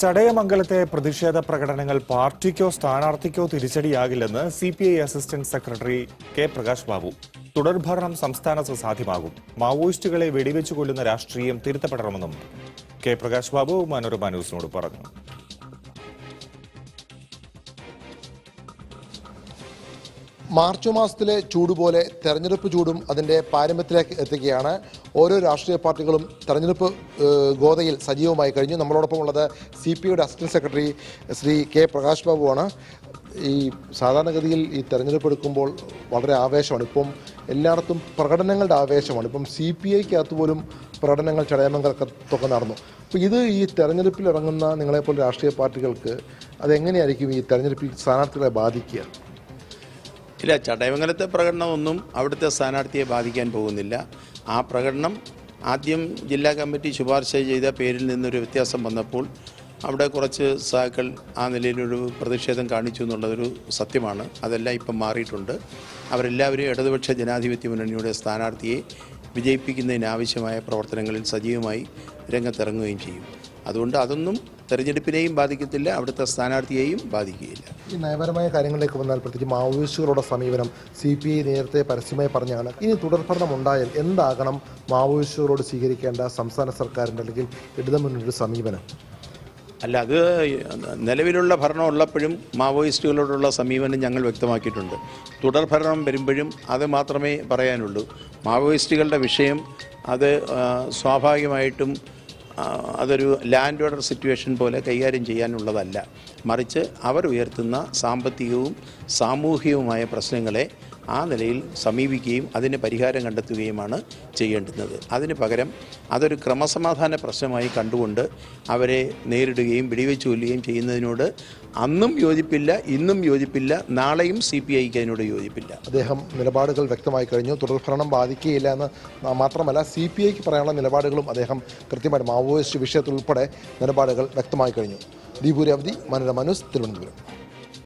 ചടയമംഗലത്തെ പ്രതിഷേധ പ്രകടനങ്ങൾ പാർട്ടിക്കോ സ്ഥാനാർത്ഥിക്കോ തിരിച്ചടിയാകില്ലെന്ന് CPI assistant secretary K Prakash Babu. തുടർഭരണം സംസ്ഥാനത്ത് സാധ്യമാകും. മാവോയിസ്റ്റുകളെ വെടിവെച്ചു കൊല്ലുന്ന രാഷ്ട്രീയം തിരുത്തപ്പെടണമെന്നും കെ പ്രകാശ് ബാബു മനോരമ ന്യൂസിനോട് പറഞ്ഞു. മാർച്ച് മാസത്തിലെ ചൂട് പോലെ തെരഞ്ഞെടുപ്പ് ചൂടും അതിൻ്റെ പാരമ്യത്തിലേക്ക് എത്തുകയാണ്. ഓരോ രാഷ്ട്രീയ പാർട്ടികളും തെരഞ്ഞെടുപ്പ് ഗോതയിൽ സജീവമായി കഴിഞ്ഞു. നമ്മളോടൊപ്പം ഉള്ളത് CPIയുടെ assistant secretary Shri K Prakash ബാബുവാണ്. ഈ സാധാരണഗതിയിൽ ഈ തെരഞ്ഞെടുപ്പ് എടുക്കുമ്പോൾ വളരെ ആവേശമാണ്. ഇപ്പം എല്ലായിടത്തും പ്രകടനങ്ങളുടെ ആവേശമാണ്. ഇപ്പം CPIക്കകത്ത് പോലും പ്രകടനങ്ങൾ ചടയമംഗലത്തൊക്കെ നടന്നു. അപ്പോൾ ഇത് ഈ തെരഞ്ഞെടുപ്പിൽ ഇറങ്ങുന്ന നിങ്ങളെപ്പോലെ രാഷ്ട്രീയ പാർട്ടികൾക്ക് അതെങ്ങനെയായിരിക്കും ഈ തെരഞ്ഞെടുപ്പിൽ സ്ഥാനാർത്ഥികളെ ബാധിക്കുക? ഇല്ല, ചടയമംഗലത്തെ പ്രകടനമൊന്നും അവിടുത്തെ സ്ഥാനാർത്ഥിയെ ബാധിക്കാൻ പോകുന്നില്ല. ആ പ്രകടനം ആദ്യം ജില്ലാ കമ്മിറ്റി ശുപാർശ ചെയ്ത പേരിൽ നിന്നൊരു വ്യത്യാസം വന്നപ്പോൾ അവിടെ കുറച്ച് സഹാക്കൾ ആ നിലയിലൊരു പ്രതിഷേധം കാണിച്ചു എന്നുള്ളതൊരു സത്യമാണ്. അതെല്ലാം ഇപ്പം മാറിയിട്ടുണ്ട്. അവരെല്ലാവരും ഇടതുപക്ഷ ജനാധിപത്യ മുന്നണിയുടെ സ്ഥാനാർത്ഥിയെ വിജയിപ്പിക്കുന്നതിനാവശ്യമായ പ്രവർത്തനങ്ങളിൽ സജീവമായി രംഗത്തിറങ്ങുകയും ചെയ്യും. അതുകൊണ്ട് അതൊന്നും തെരഞ്ഞെടുപ്പിനെയും ബാധിക്കത്തില്ല, അവിടുത്തെ സ്ഥാനാർത്ഥിയെയും ബാധിക്കുകയില്ല. ഈ നയപരമായ കാര്യങ്ങളിലേക്ക് വന്നാൽ പ്രത്യേകിച്ച് മാവോയിസ്റ്റുകളുടെ സമീപനം CPI നേരത്തെ പരസ്യമായി പറഞ്ഞാണ്. ഇനി തുടർഭരണം ഉണ്ടായാൽ എന്താകണം മാവോയിസ്റ്റുകളോട് സ്വീകരിക്കേണ്ട സംസ്ഥാന സർക്കാരിൻ്റെ അല്ലെങ്കിൽ ഇടതുമുന്നണിയുടെ സമീപനം? അല്ല, അത് നിലവിലുള്ള ഭരണം ഉള്ളപ്പോഴും മാവോയിസ്റ്റുകളോടുള്ള സമീപനം ഞങ്ങൾ വ്യക്തമാക്കിയിട്ടുണ്ട്. തുടർഭരണം വരുമ്പോഴും അത് മാത്രമേ പറയാനുള്ളൂ. മാവോയിസ്റ്റുകളുടെ വിഷയം അത് സ്വാഭാവികമായിട്ടും അതൊരു ലാൻഡ് ഓർഡർ സിറ്റുവേഷൻ പോലെ കൈകാര്യം ചെയ്യാനുള്ളതല്ല. മറിച്ച് അവർ ഉയർത്തുന്ന സാമ്പത്തികവും സാമൂഹികവുമായ പ്രശ്നങ്ങളെ ആ നിലയിൽ സമീപിക്കുകയും അതിന് പരിഹാരം കണ്ടെത്തുകയുമാണ് ചെയ്യേണ്ടുന്നത്. അതിന് പകരം അതൊരു ക്രമസമാധാന പ്രശ്നമായി കണ്ടുകൊണ്ട് അവരെ നേരിടുകയും വെടിവെച്ച് കൊല്ലുകയും ചെയ്യുന്നതിനോട് അന്നും യോജിപ്പില്ല, ഇന്നും യോജിപ്പില്ല, നാളെയും CPIക്ക് അതിനോട് യോജിപ്പില്ല. അദ്ദേഹം നിലപാടുകൾ വ്യക്തമായി കഴിഞ്ഞു. തുടർഭരണം ബാധിക്കുകയില്ല എന്ന് മാത്രമല്ല CPIക്ക് പറയാനുള്ള നിലപാടുകളും അദ്ദേഹം കൃത്യമായിട്ട് മാവോയിസ്റ്റ് വിഷയത്തിൽ ഉൾപ്പെടെ നിലപാടുകൾ വ്യക്തമായി കഴിഞ്ഞു. ദീപുരവധി, മനോരമ ന്യൂസ്, തിരുവനന്തപുരം.